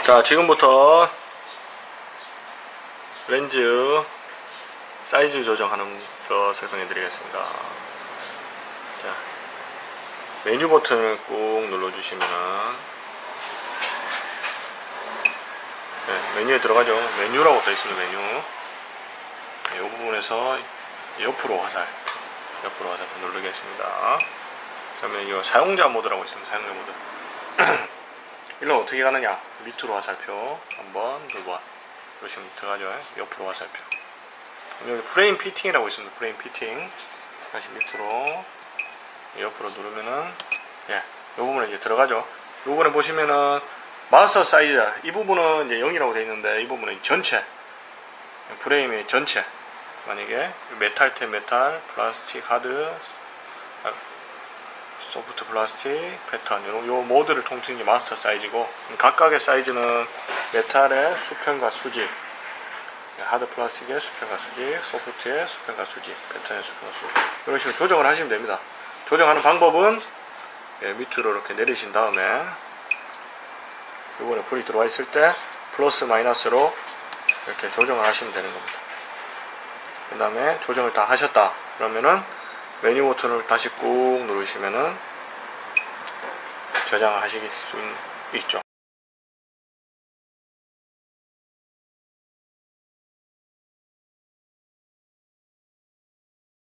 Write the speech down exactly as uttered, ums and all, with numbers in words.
자, 지금부터 렌즈 사이즈 조정하는 거 설명해 드리겠습니다. 자, 메뉴 버튼을 꾹 눌러 주시면은 네, 메뉴에 들어가죠. 메뉴라고 떠 있습니다. 메뉴. 이 네, 부분에서 옆으로 화살 옆으로 화살 누르겠습니다. 그러면 이 사용자 모드라고 있습니다. 사용자 모드. 일로 어떻게 가느냐? 밑으로 화살표 한번 눌러 누르시면 들어가죠. 옆으로 화살표. 여기 프레임 피팅이라고 있습니다. 프레임 피팅. 다시 밑으로 옆으로 누르면은 예, 이 부분에 이제 들어가죠. 이 부분에 보시면은 마스터 사이즈 이 부분은 이제 영이라고 되어 있는데 이 부분은 전체 프레임의 전체 만약에 메탈 테 메탈 플라스틱 하드 소프트 플라스틱 패턴 요, 요 모드를 통틀은 게 마스터 사이즈고 각각의 사이즈는 메탈의 수평과 수직 하드 플라스틱의 수평과 수직 소프트의 수평과 수직 패턴의 수평과 수직 이런 식으로 조정을 하시면 됩니다. 조정하는 방법은 예, 밑으로 이렇게 내리신 다음에 이번에 불이 들어와 있을 때 플러스 마이너스로 이렇게 조정을 하시면 되는 겁니다. 그 다음에 조정을 다 하셨다 그러면은 메뉴 버튼을 다시 꾹 누르시면은 저장을 하실 수 있죠.